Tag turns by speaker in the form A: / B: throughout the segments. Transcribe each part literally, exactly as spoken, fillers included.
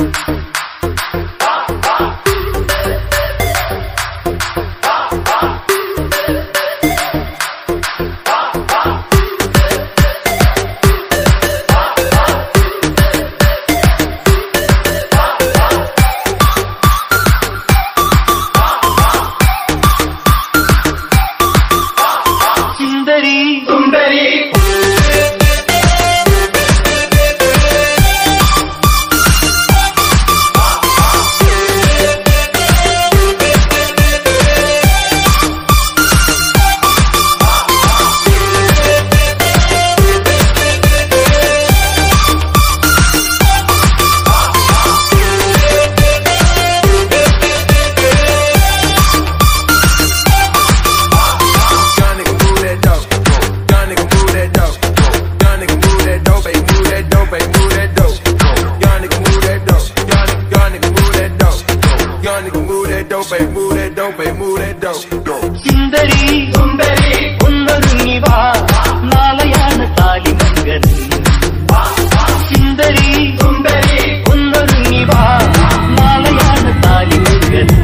A: സുന്ദരി ഒന്നൊരുങ്ങി വാ നാളെയാണ് താലിമംഗലം സുന്ദരി ഒന്നൊരുങ്ങി വാ നാളെയാണ് താലിമംഗലം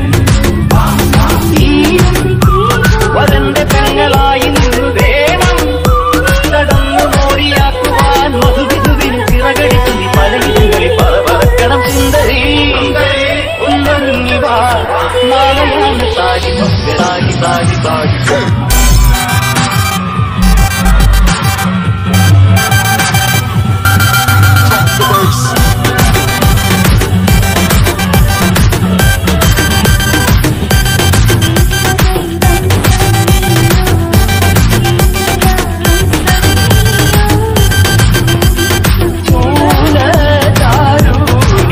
A: വരന്റെ പെങ്ങളായി നിന്ന് വേണം കടന്നു മോടിയാക്കുവാൻ മധുവിധുവിന് ചിറകടിച്ചു പലയിടങ്ങളിൽ പറ പറക്കണം സുന്ദരി ഒന്നൊരുങ്ങി വാ നാളെയാണ് താലിമംഗലായി താലി താലി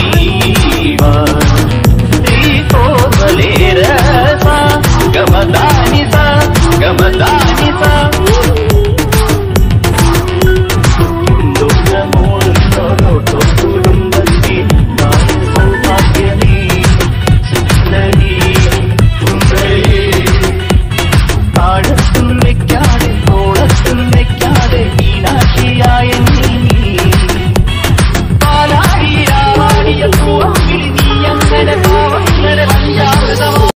A: Come on.